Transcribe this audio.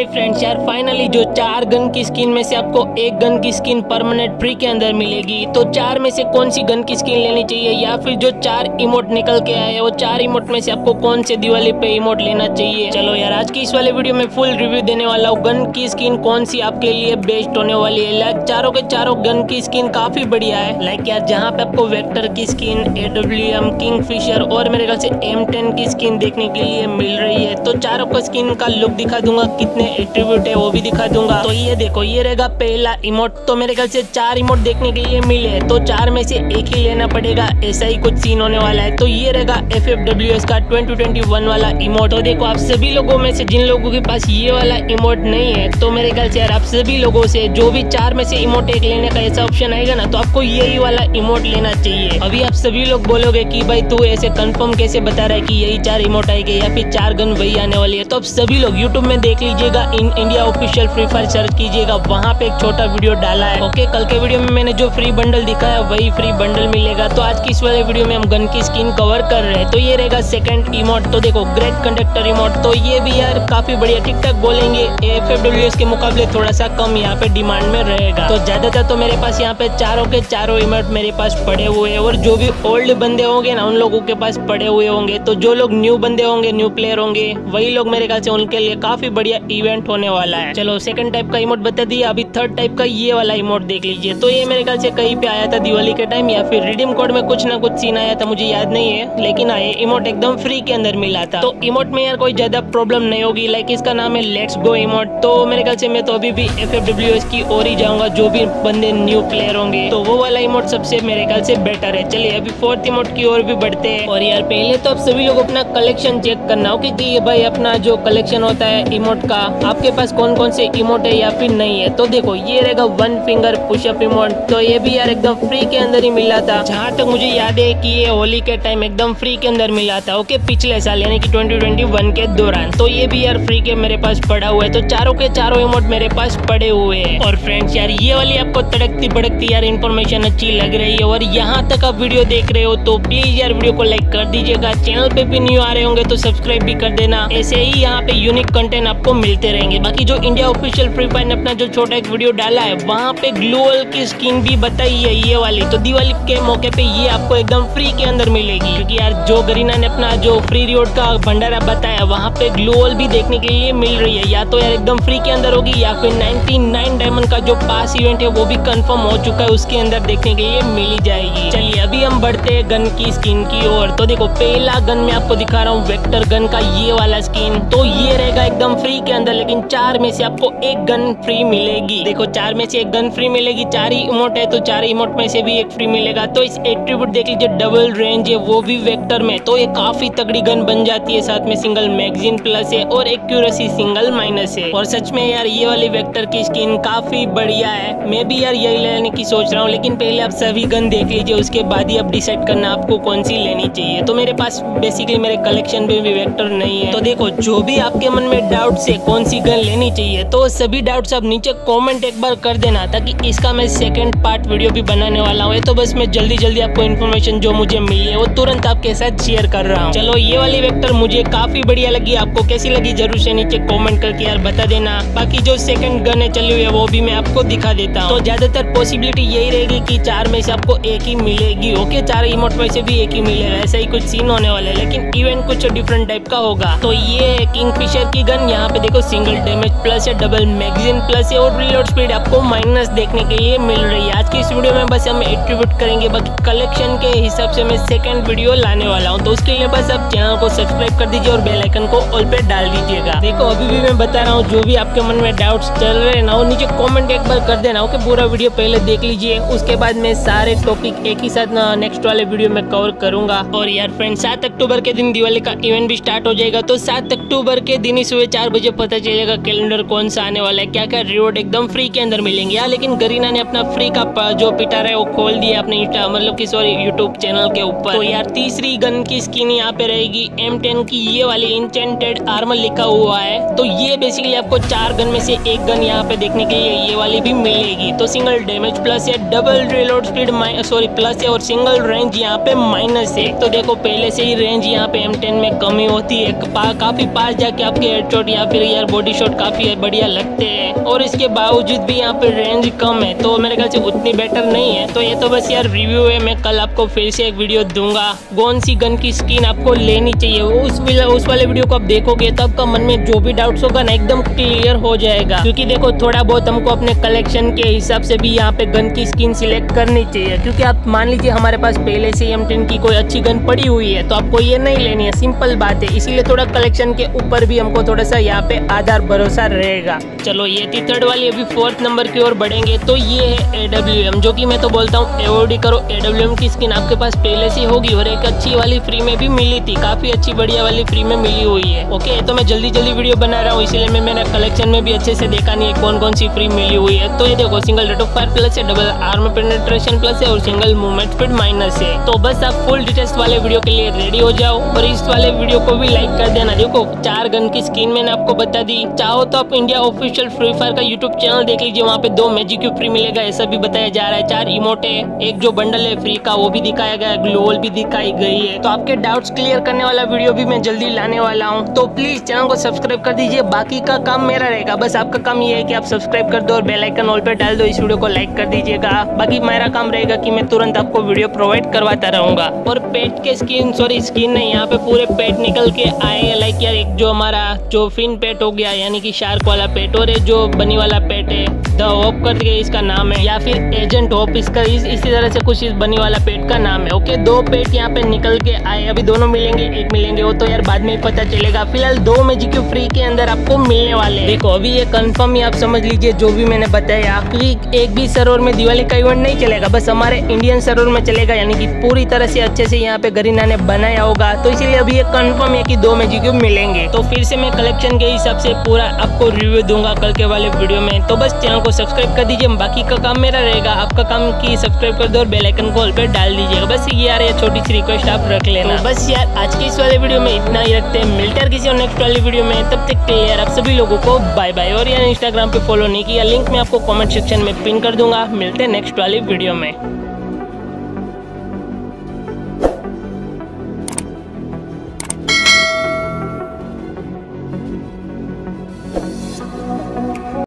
Friends यार finally जो 4 gun की स्किन में से आपको एक गन की स्किन परमानेंट फ्री के अंदर मिलेगी, तो 4 में से कौन सी गन की स्किन लेनी चाहिए या फिर जो 4 इमोट निकल के आए वो 4 इमोट में से आपको कौन से दिवाली पे इमोट लेना चाहिए। चलो यार आज की इस वाले वीडियो में फुल रिव्यू देने वाला हूँ गन की स्किन कौन सी आपके लिए बेस्ट होने वाली है। लाइक चारों के चारों गन की स्किन काफी बढ़िया है। लाइक यार जहाँ पे आपको वेक्टर की स्किन, AWM, किंगफिशर और मेरे ख्याल से M10 की स्किन देखने के लिए मिल रही है, तो चारों को स्किन का लुक दिखा दूंगा, कितने एट्रीब्यूट है वो भी दिखा दूंगा। तो ये देखो ये रहेगा पहला इमोट। तो मेरे ख्याल से 4 इमोट देखने के लिए मिले तो 4 में से एक ही लेना पड़ेगा, ऐसा ही कुछ सीन होने वाला है। तो ये रहेगा FFWS का 2021 वाला इमोट। तो देखो आप सभी लोगों में से जिन लोगों के पास ये वाला इमोट नहीं है तो मेरे ख्याल से यार आप सभी लोगों से जो भी 4 में से इमोट एक लेने का ऐसा ऑप्शन आएगा ना, तो आपको यही वाला इमोट लेना चाहिए। अभी आप सभी लोग बोलोगे कि भाई तू ऐसे कंफर्म कैसे बता रहा है कि यही 4 इमोट आएंगे या फिर 4 गन वही आने वाली है। तो आप सभी लोग यूट्यूब में देख लीजिएगा, in India official free fire search कीजिएगा, वहाँ पे एक छोटा वीडियो डाला है। ओके, कल के वीडियो में मैंने जो फ्री बंडल दिखाया वही फ्री बंडल मिलेगा। तो आज की इस वाले वीडियो में हम गन की स्किन कवर कर रहे हैं। तो ये रहेगा सेकंड इमोट। तो देखो ग्रेट कंडक्टर इमोट, तो ये भी यार काफी बढ़िया, ठीक ठाक बोलेंगे, FFWS के मुकाबले थोड़ा सा कम यहाँ पे डिमांड में रहेगा। तो ज्यादातर तो मेरे पास यहाँ पे चारों के चारों इमोट मेरे पास पड़े हुए हैं, और जो भी ओल्ड बंदे होंगे ना उन लोगों के पास पड़े हुए होंगे। तो जो लोग न्यू बंदे होंगे, न्यू प्लेयर होंगे, वही लोग मेरे ख्याल से उनके लिए काफी बढ़िया इवेंट होने वाला है। चलो सेकंड टाइप का इमोट बता दिया, अभी थर्ड टाइप का ये वाला इमोट देख लीजिए। तो ये मेरे ख्याल से कहीं पे आया था दिवाली के टाइम या फिर रिडीम कोड में कुछ ना कुछ सीन आया था, मुझे याद नहीं है, लेकिन ये इमोट एकदम फ्री के अंदर मिला था। तो इमोट में यार कोई ज्यादा प्रॉब्लम नहीं होगी। लाइक इसका नाम है लेट्स गो इमोट। तो मेरे ख्याल से मैं तो अभी भी FFWS की ओर ही जाऊंगा, जो भी बंदे न्यू प्लेयर होंगे तो वो वाला इमोट सबसे मेरे ख्याल से बेटर है। चलिए अभी फोर्थ इमोट की ओर भी बढ़ते हैं। और यार पहले तो आप सभी लोग अपना कलेक्शन चेक करना हो कि ये भाई अपना जो कलेक्शन होता है इमोट का, आपके पास कौन कौन से इमोट है या फिर नहीं है। तो देखो ये रहेगा 1 फिंगर पुशअप इमोट। तो ये भी यार एकदम फ्री के अंदर ही मिला था, जहाँ तक मुझे याद है कि ये होली के टाइम एकदम फ्री के अंदर मिला था। ओके, पिछले साल यानी कि 2021 के दौरान। तो ये भी यार फ्री के मेरे पास पड़ा हुआ है। तो चारों के चारों इमोट मेरे पास पड़े हुए हैं। और फ्रेंड्स यार ये वाली आपको तड़कती भड़कती यार इन्फॉर्मेशन अच्छी लग रही है और यहाँ तक आप वीडियो देख रहे हो तो प्लीज यार वीडियो को लाइक कर दीजिएगा। चैनल पे भी न्यू आ रहे होंगे तो सब्सक्राइब भी कर देना, ऐसे ही यहाँ पे यूनिक कंटेंट आपको मिलते रहेंगे। बाकी जो इंडिया ऑफिशियल फ्री फायर ने अपना जो छोटा एक वीडियो डाला है वहाँ पे ग्लोअल की स्किन भी बताई है ये वाली। तो दिवाली के मौके पे ये आपको एकदम फ्री के अंदर मिलेगी, क्योंकि यार जो गरीना ने अपना जो फ्री रिवॉर्ड का भंडारा बताया वहाँ पे ग्लोअल भी देखने के लिए मिल रही है। या तो यार एकदम फ्री के अंदर होगी या फिर 99 डायमंड का जो पास इवेंट है वो भी कंफर्म हो चुका है, उसके अंदर देखने के लिए मिल जाएगी। चलिए अभी हम बढ़ते हैं गन की स्किन की ओर। तो देखो पहला गन मैं आपको दिखा रहा हूँ वेक्टर गन का ये वाला स्किन। तो ये रहेगा एकदम फ्री के अंदर, लेकिन 4 में से आपको एक गन फ्री मिलेगी। देखो 4 में से एक गन फ्री मिलेगी, 4 ही इमोट है तो 4 इमोट में से भी एक फ्री मिलेगा। तो इस एट्रीब्यूट देख लीजिए, डबल रेंज है वो भी वेक्टर में, तो ये काफी तगड़ी गन बन जाती है। साथ में सिंगल मैगजीन प्लस है और एक्यूरेसी सिंगल माइनस है। और सच में यार ये वाली वेक्टर की स्किन काफी बढ़िया है। मैं भी यार यही लेने की सोच रहा हूँ, लेकिन पहले आप सभी गन देख लीजिए, उसके बाद ही आप डिसाइड करना आपको कौन सी लेनी चाहिए। तो मेरे पास बेसिकली मेरे कलेक्शन में भी वेक्टर नहीं है। तो देखो जो भी आपके मन में डाउट्स है कौन सी गन लेनी चाहिए, तो सभी डाउट्स आप नीचे कमेंट एक बार कर देना, ताकि इसका मैं सेकंड पार्ट वीडियो भी बनाने वाला हूँ। तो बस मैं जल्दी आपको इन्फॉर्मेशन जो मुझे मिली है वो तुरंत आपके साथ शेयर कर रहा हूँ। चलो ये वाली वेक्टर मुझे काफी बढ़िया लगी, आपको कैसी लगी जरूर से नीचे कमेंट करके यार बता देना। बाकी जो सेकंड गन है चली हुई है वो भी मैं आपको दिखा देता हूँ। तो ज्यादातर पॉसिबिलिटी यही रहेगी कि 4 में से आपको एक ही मिलेगी। ओके, 4 इमोट में से भी एक ही मिलेगा, ऐसा ही कुछ सीन होने वाला है, लेकिन इवेंट कुछ डिफरेंट टाइप का होगा। तो ये किंगफिशर की गन, यहाँ पे देखो सिंगल डैमेज प्लस है, डबल मैगजीन प्लस है और रीलोड स्पीड आपको माइनस देखने के लिए मिल रही है। आज की इस वीडियो में बस हम एट्रीब्यूट करेंगे, बाकी कलेक्शन के हिसाब से मैं सेकंड वीडियो लाने वाला हूँ। तो उसके लिए बस आप चैनल को सब्सक्राइब कर दीजिए और बेल आइकन को ऑल पे डाल दीजिएगा। देखो अभी भी मैं बता रहा हूँ, जो भी आपके मन में डाउट्स चल रहे हैं ना वो नीचे कमेंट एक बार कर देना। ओके, पूरा वीडियो पहले देख लीजिए, उसके बाद मैं सारे टॉपिक एक ही साथ नेक्स्ट वाले वीडियो में कवर करूंगा। और यार फ्रेंड 7 अक्टूबर के दिन दिवाली का इवेंट भी स्टार्ट हो जाएगा। तो 7 अक्टूबर के दिन ही सुबह 4 बजे पता चलेगा कैलेंडर कौन सा आने वाला है, क्या क्या रिवॉर्ड एकदम फ्री के अंदर मिलेंगे यार। लेकिन गरीना ने अपना फ्री का जो पिटार है वो खोल दिया अपने मतलब कि सॉरी यूट्यूब चैनल के ऊपर। तो यार तीसरी गन की स्किन यहाँ पे रहेगी M10 की, ये वाली इंचेंटेड आर्मर लिखा हुआ है। तो ये बेसिकली आपको 4 गन में से एक गन यहाँ पे देखने के लिए ये वाली भी मिलेगी। तो सिंगल डैमेज प्लस है, डबल रिलोड स्पीड प्लस है और सिंगल रेंज यहाँ पे माइनस है। तो देखो पहले से ही रेंज यहाँ पे M10 में कमी होती है, काफी पास जाके आपके हेडशॉट या फिर यार बॉडी शॉट काफी बढ़िया लगते हैं और इसके बावजूद भी यहाँ पे रेंज कम है, तो मेरे ख्याल से उतनी बेटर नहीं है। तो ये तो बस यार रिव्यू है, मैं कल आपको फिर से एक वीडियो दूंगा कौन सी गन की स्किन आपको लेनी चाहिए। उस वाले वीडियो को आप देखोगे तो आपका मन में जो भी डाउट्स होगा ना एकदम क्लियर हो जाएगा। क्योंकि देखो थोड़ा बहुत हमको अपने कलेक्शन के हिसाब से भी यहाँ पे गन की स्किन सिलेक्ट करनी चाहिए। क्योंकि आप मान लीजिए हमारे पास पहले से M10 की कोई अच्छी गन पड़ी हुई है तो आपको ये नहीं लेनी है, सिंपल बात है। इसीलिए थोड़ा कलेक्शन के ऊपर भी हमको थोड़ा सा यहाँ पे आधार भरोसा रहेगा। चलो ये थी थर्ड वाली, अभी फोर्थ नंबर की ओर बढ़ेंगे। तो ये है AWM, जो कि मैं तो बोलता हूँ अवॉइड ही करो। AWM की स्किन आपके पास पहले से होगी और एक अच्छी वाली फ्री में भी मिली थी, काफी अच्छी बढ़िया वाली फ्री में मिली हुई है। ओके, तो मैं जल्दी वीडियो बना रहा हूँ, इसीलिए मैंने कलेक्शन में भी अच्छे से देखा नहीं है कौन कौन सी फ्री मिली हुई है। तो ये देखो single rate of fire plus है, डबल आर्मर पेनिट्रेशन प्लस है और सिंगल मूवमेंट स्पीड माइनस है। तो बस आप फुल डिटेल्स वाले वीडियो के लिए रेडी हो जाओ और इस वाले वीडियो को भी लाइक कर देना। देखो 4 गन की स्किन मैंने आपको बता दी। चाहो तो आप इंडिया ऑफिशियल फ्री फायर का यूट्यूब चैनल देख लीजिए, वहाँ पे 2 मैजिक क्यूब फ्री मिलेगा, ऐसा भी बताया जा रहा है। 4 इमोट है, एक जो बंडल है फ्री का वो भी दिखाया गया है, ग्लोबल भी दिखाई गई है। तो आपके डाउट्स क्लियर करने वाला वीडियो भी मैं जल्दी लाने वाला हूँ। तो प्लीज चैनल को सब्सक्राइब कर दीजिए, बाकी का काम मेरा रहेगा। बस आपका काम ये है कि आप सब्सक्राइब कर दो और बेल आइकन ऑल पे डाल दो, इस वीडियो को लाइक कर दीजिएगा। बाकी मेरा काम रहेगा कि मैं तुरंत आपको वीडियो प्रोवाइड करवाता रहूंगा। और पेट के स्किन नहीं, यहाँ पे पूरे पेट निकल के आए हैं। लाइक यार एक जो हमारा जो फिन पेट हो गया यानी कि शार्क वाला पेट, और जो बनी वाला पेट है द होप करके इसका नाम है, या फिर एजेंट होप इसका इसी तरह से कुछ इस बनी वाला पेट का नाम है। ओके, 2 पेट यहाँ पे निकल के आए, अभी दोनों मिलेंगे एक मिलेंगे वो तो यार बाद में पता चलेगा। फिलहाल 2 मैजिक क्यूब फ्री के अंदर आपको मिलने वाले। देखो अभी ये कंफर्म ही आप समझ लीजिए जो भी मैंने बताया, क्योंकि एक भी सर्वर में दिवाली का इवेंट नहीं चलेगा, बस हमारे इंडियन सर्वर में चलेगा, यानी कि पूरी तरह से अच्छे से यहाँ पे गरीना ने बनाया होगा। तो इसीलिए अभी ये कंफर्म है कि 2 मैजिक क्यूब मिलेंगे। तो फिर से मैं कलेक्शन के हिसाब से पूरा आपको रिव्यू दूंगा कल के वाले वीडियो में। तो बस चैनल को सब्सक्राइब कर दीजिए, बाकी का काम मेरा रहेगा। आपका काम की सब्सक्राइब कर दो और बेल आइकन को ऑल पे डाल दीजिएगा। बस ये यार ये छोटी सी रिक्वेस्ट आप रख लेना। तो बस यार आज के इस वाले वीडियो में इतना ही रखते हैं, मिलते हैं किसी और नेक्स्ट वाली वीडियो में। तब तक के लिए यार आप सभी लोगों को बाय बाय। और यार इंस्टाग्राम पे फॉलो नहीं किया, लिंक मैं आपको कमेंट सेक्शन में पिन कर दूंगा। मिलते हैं नेक्स्ट वाली वीडियो में।